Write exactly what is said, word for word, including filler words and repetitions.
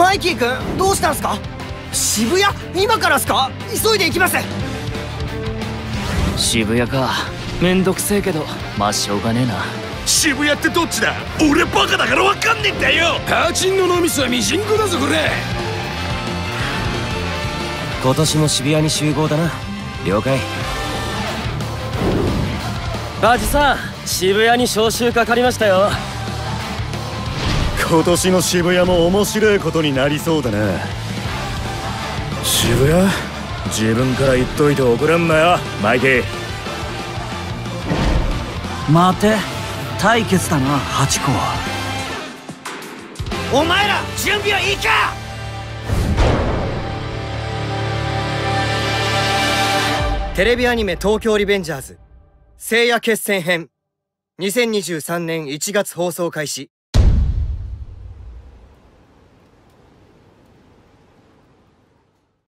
マイキー君どうしたんすか？渋谷今からっすか？急いで行きます。 渋谷か、めんどくせえけどまあしょうがねえな。 渋谷ってどっちだ？俺バカだからわかんねえんだよ。 パーチンの脳みそはミジンコだぞこれ。 今年も渋谷に集合だな。了解。 バジさん、渋谷に招集かかりましたよ。 今年の渋谷も面白いことになりそうだな。 渋谷？自分から言っといて怒らんなよマイキー。 待て、対決だなハチ公。 お前ら準備はいいか？テレビアニメ東京リベンジャーズ聖夜決戦編にせんにじゅうさんねんいちがつ放送開始。